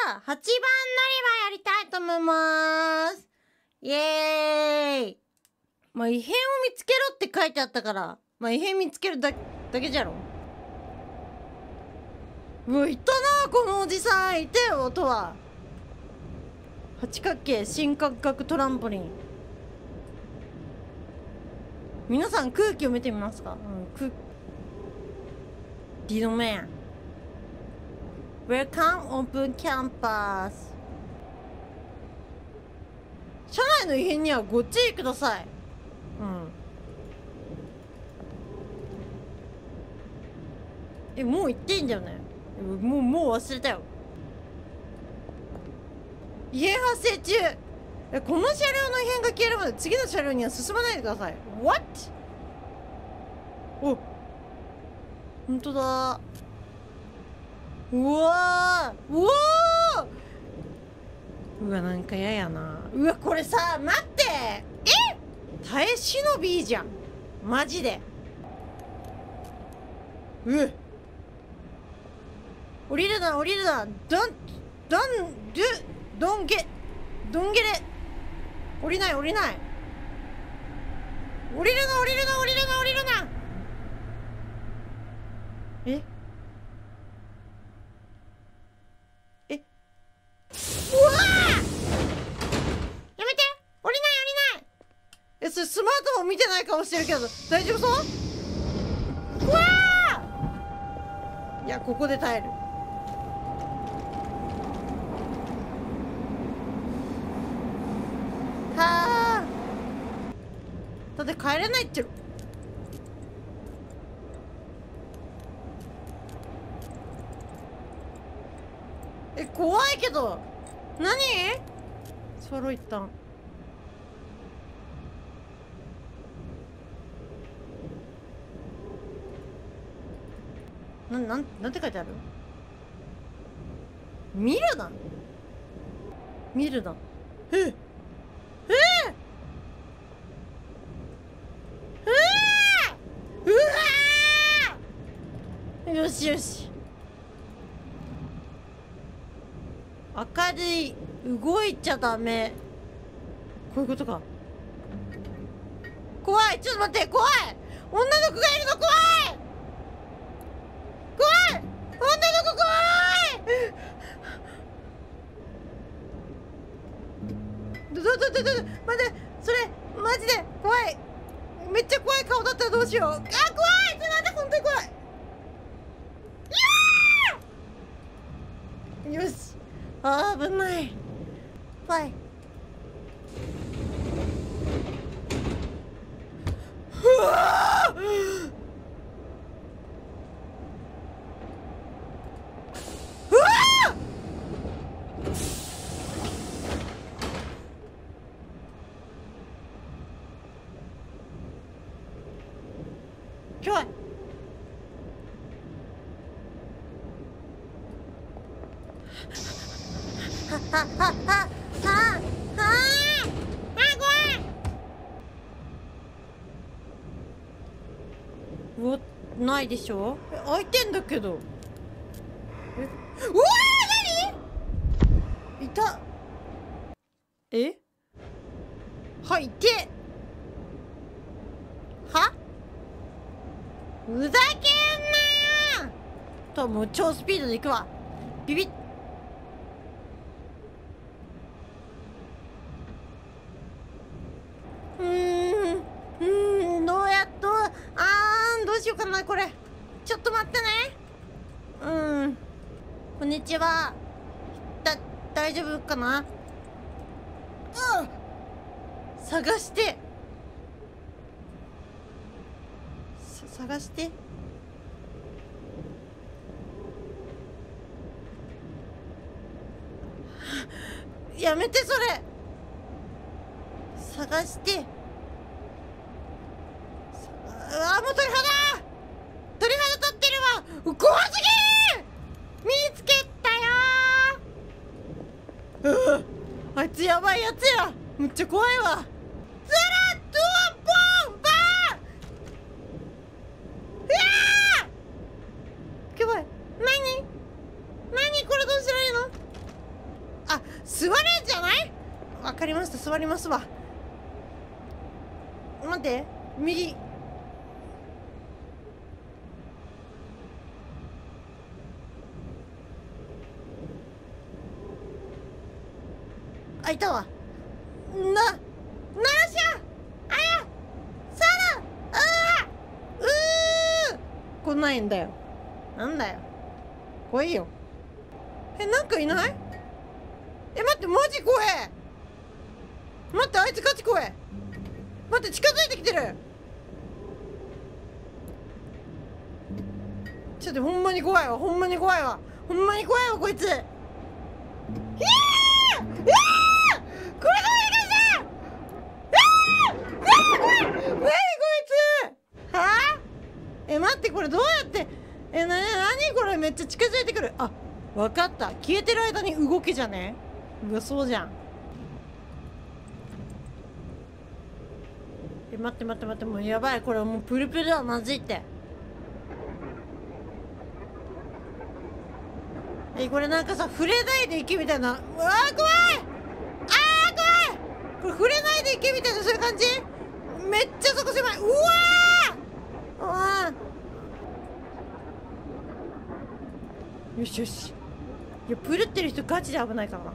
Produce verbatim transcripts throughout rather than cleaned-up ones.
はちばん乗り場やりたいと思います。イエーイ。まあ異変を見つけろって書いてあったから、まあ異変見つけるだだけじゃろ。うわ、いたなこのおじさん。いたよ音は。八角形新感覚トランポリン。皆さん空気を見てみますか。うん、空リノメン Welcome Open Campus。 車内の異変にはご注意ください。うんえ、もう行っていいんだよね。もうもう忘れたよ。異変発生中。え、この車両の異変が消えるまで次の車両には進まないでください。 What？ お、ほんとだ。うわーうわーうわ、なんか嫌やな。うわ、これさ、待って、え耐え忍びじゃんマジで。うっ、降りるな降りるな。どんどんどどんげどんげれ降りない降りない降りるな降りるな降りるな降りるな。ええうわー、やめて、降りない降りない。え、それスマートフォン見てない顔してるけど大丈夫そう。うわー、いや、ここで耐える。はあ、だって帰れないって。え、怖いけど。何？ソロ一旦。な、なん、なんて書いてある？見るな見るな。えええうわー、よしよし。明るい、動いちゃダメ。こういうことか。怖い、ちょっと待って、怖い。女の子がいるの怖い。怖い、女の子怖い。どどどどど、待って、それマジで怖い。めっちゃ怖い顔だったらどうしよう。あ、怖い、ちょっと待って、本当に怖い。よし、あー、危ない。怖い。うわー、うわー、怖い。ははははははあ、怖い。うわ、ないでしょ。え、開いてんだけど。え、うわー、何いた。え、はい、てはふざけんなよ。と、もう超スピードで行くわ。ビビッ。うーん、うーん、どうやっと、あー、どうしようかな、これ。ちょっと待ってね。うん。こんにちは。だ、大丈夫かな。うん。探して。さ、探して。やめて、それ。探して。あ、もう鳥肌鳥肌立ってるわ。怖すぎー。見つけたよー。あいつやばいやつや。めっちゃ怖いわ。ずらっとボンバー。うわー、やばい。何何これ、どうしたらいいの。 座るんじゃない？わかりました、座りますわ。待って、右。あ、いたわ。な、ならしゃあやさらあーうー来ないんだよ。なんだよ。来いよ。え、なんかいない？え、待って、マジ怖え。待って、あいつガチ怖え。待って、近づいてきてる。ちょっとほんまに怖いわ、ほんまに怖いわ、ほんまに怖いわこいつ。いやー、いやー、これがいいかしら。何こいつ。はあ？え、待って、これどうやって。え、な、なにこれ、めっちゃ近づいてくる。あ、わかった、消えてる間に動けじゃね。うわ、そうじゃん。え、待って待って待って、もうやばい、これもうプルプルはまずいって。え、これなんかさ、触れないでいけみたいな。うわー、怖い。あー、怖い。これ触れないでいけみたいな、そういう感じ。めっちゃそこ狭い。うわー、うわー、よしよし。いや、プルってる人ガチで危ないからな。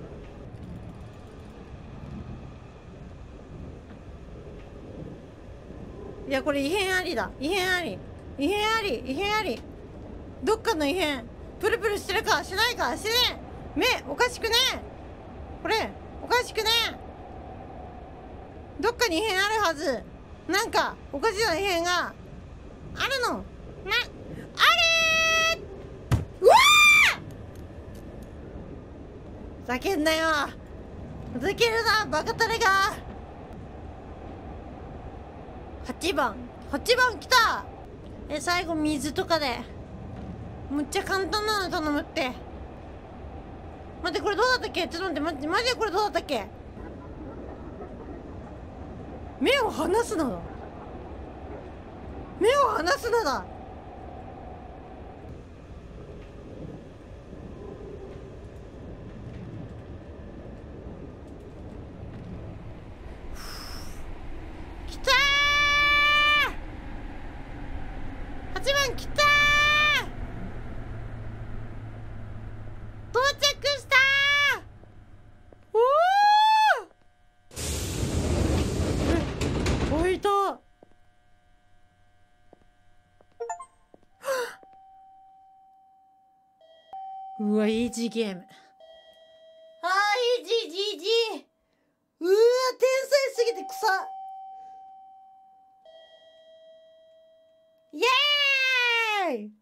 いや、これ異変ありだ。異変あり。異変あり。異変あり。どっかの異変。プルプルしてるかしないか。してねえ。目おかしくねえ。これおかしくねえ。どっかに異変あるはず。なんかおかしな異変があるの。な、あれー。うわー、ふざけんなよ。ふざけるな、バカタレが。はちばん、はちばん来た。え、最後水とかでむっちゃ簡単なの頼むって。待って、これどうだったっけ。ちょっと待って、マジマジでこれどうだったっけ。目を離すなだ。目を離すなだ。きたー、はちばんきたー。到着したー。おお、え、開いた。うわ、イージーゲーム。あー、イージー、ジージー。うわ、天才すぎて草。イエーイ。